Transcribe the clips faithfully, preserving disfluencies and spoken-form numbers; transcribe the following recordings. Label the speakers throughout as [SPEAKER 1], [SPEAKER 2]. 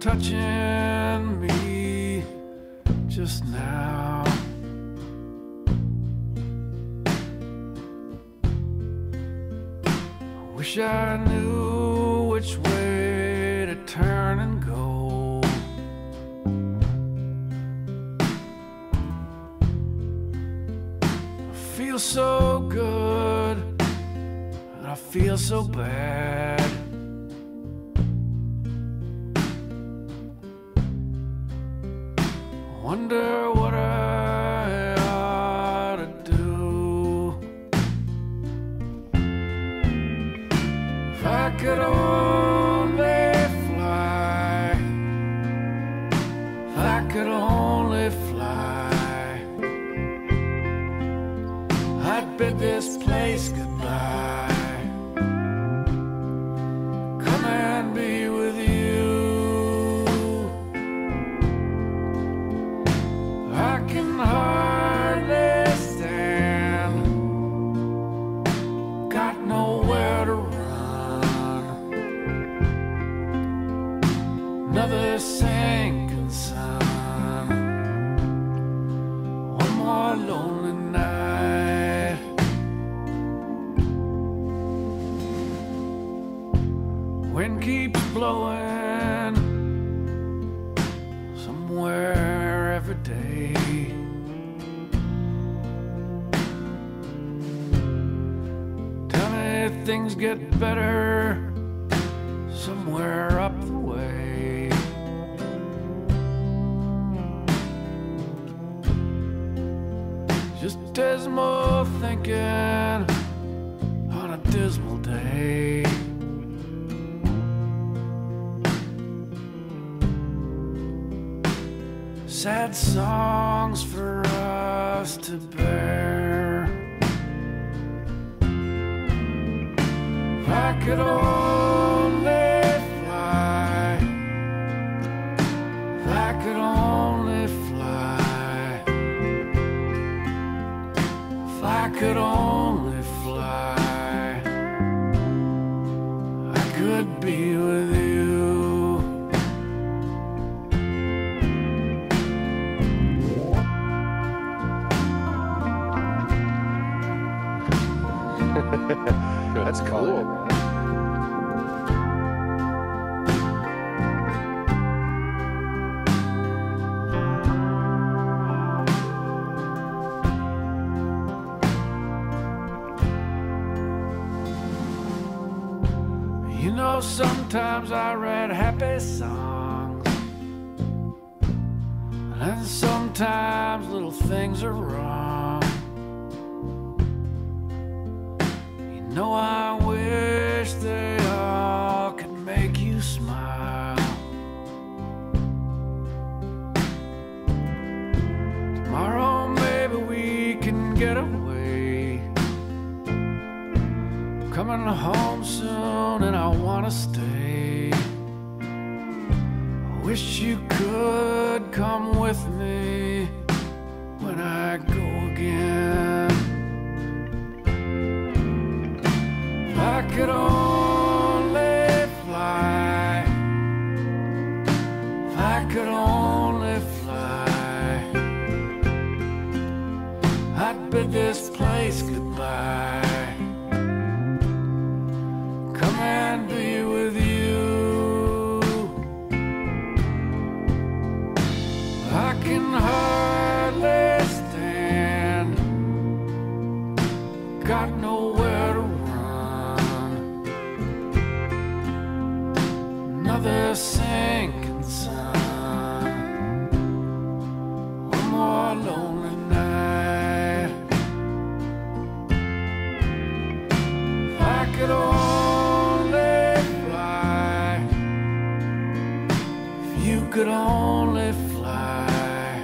[SPEAKER 1] touching me just now. I wish I knew which way to turn and go. I feel so good, and I feel so bad. Wonder what I ought to do. If I could only fly, if I could only fly, I'd bid this place goodbye. Come and be with you. I can hardly stand, got nowhere to run. Another sinking sun, one more lonely night. Wind keeps blowing somewhere every day. Tell me things get better somewhere up the way. Just dismal thinking on a dismal day. Sad songs for us to bear. If I could only fly, if I could only fly, if I could only fly, I could be with you.
[SPEAKER 2] That's cool, man.
[SPEAKER 1] You know, sometimes I write happy songs, and sometimes little things are wrong. You know, I wish they all could make you smile. Tomorrow maybe we can get away. I'm coming home soon and I wanna stay. I wish you could come with me when I go again. If I could only fly, if I could only fly, I'd bid this place goodbye. Come and be with you. I can hardly stand, got nowhere to run. Another sinking sun, one more lonely night. If I could only fly, if you could only fly,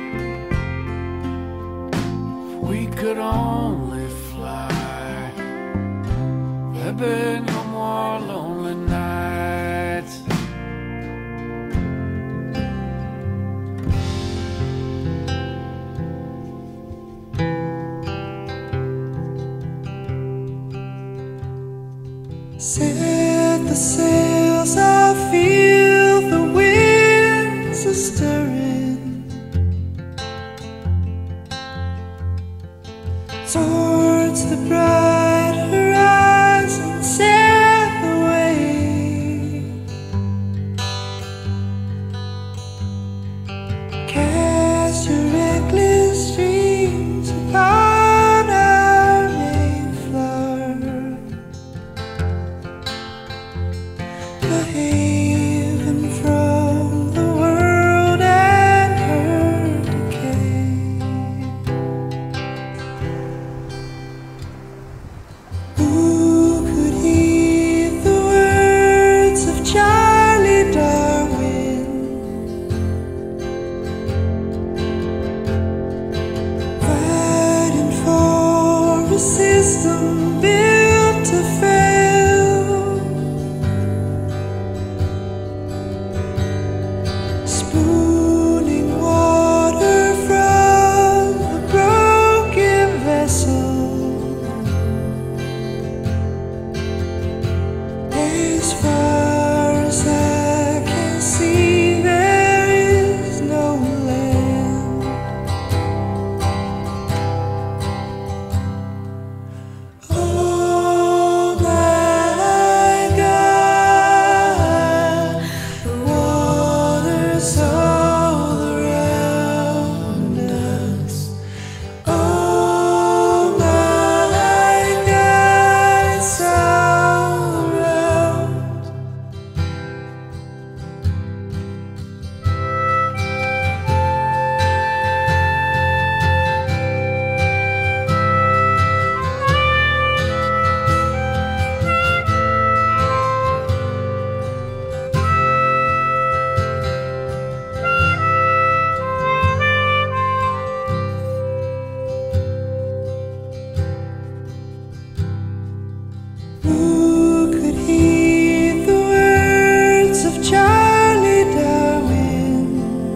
[SPEAKER 1] if we could only fly, there'd be no more lonely nights.
[SPEAKER 3] Set the sails, I feel the wind. towards the bright horizon, sail away. Cast your reckless dreams upon our Mayflower, a haven from the world and her decay. Who could heed the words of Charlie Darwin, fighting for a system built to fail, spooning water from a broken vessel? As far as I can see, there is no land. Oh my God, the water's all around us. Oh my God, it's all around. Who could heed the words of Charlie Darwin,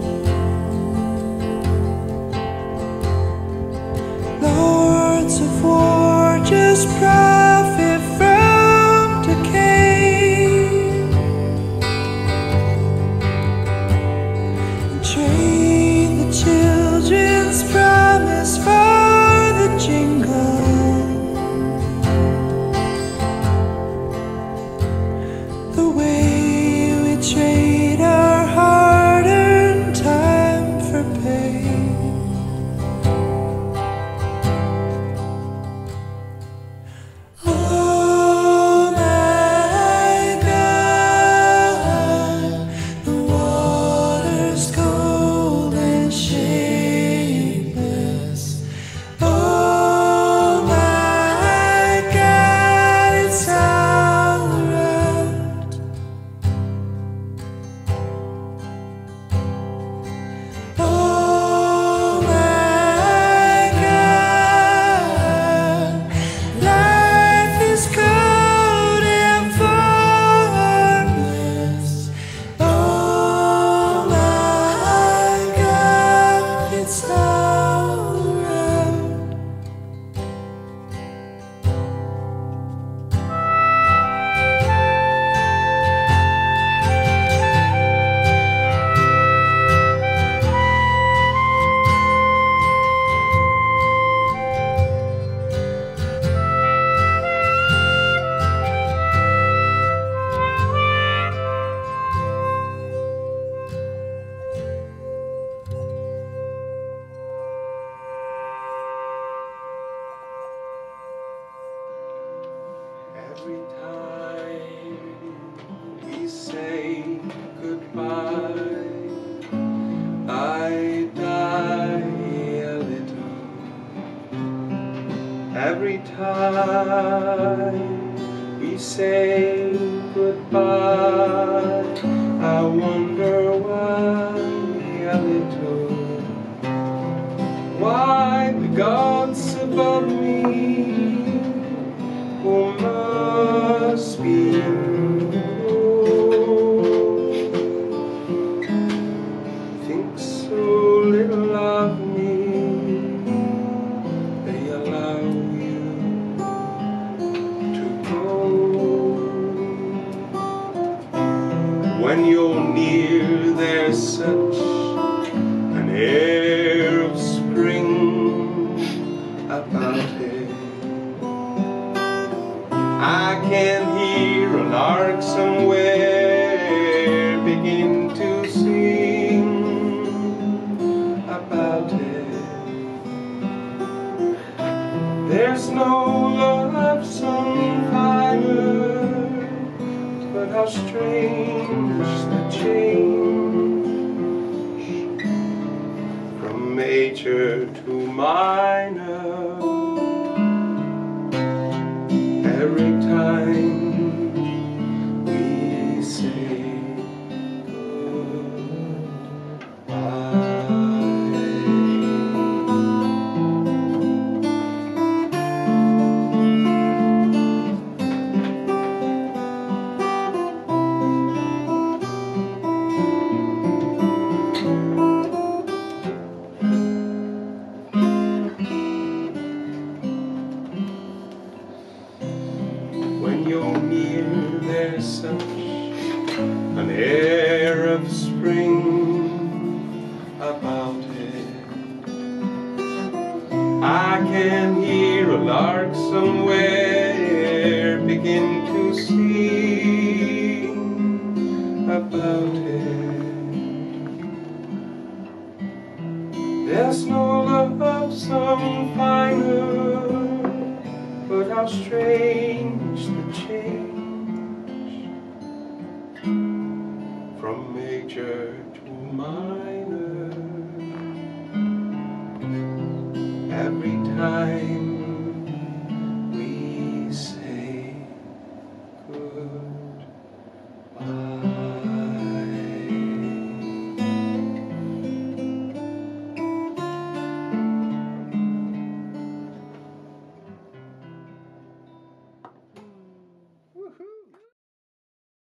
[SPEAKER 3] lords of war just profit from decay, and trade the children's promise for the jingle. The way we trade our hard-earned time for pain. Oh my God, the water's cold and shapeless. Oh my God, it's all around. Oh my God, life is cold and formless. Oh my God, it's all around.
[SPEAKER 4] Every time we say goodbye, I die a little. Every time we say goodbye, I wonder why a little. Why the gods above me, who must be you, think so little of me, they allow you to go. When you're near, there's such an air of spring about it. about it. There's no love song finer, but how strange the change from major to minor. Every time we say when you're near, there's such an air of spring about it. I can hear a lark somewhere begin to sing about it. There's no love song finer, but how strange the change from major to minor. Every time